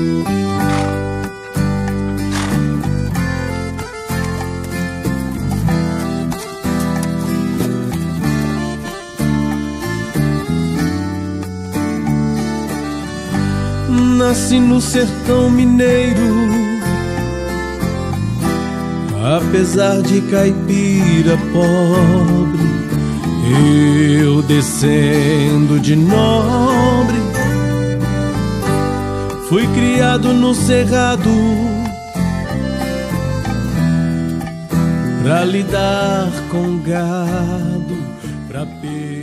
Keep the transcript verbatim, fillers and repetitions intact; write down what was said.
Nasci no sertão mineiro, apesar de caipira pobre, eu descendo de nobre, fui criado no cerrado pra lidar com gado, pra per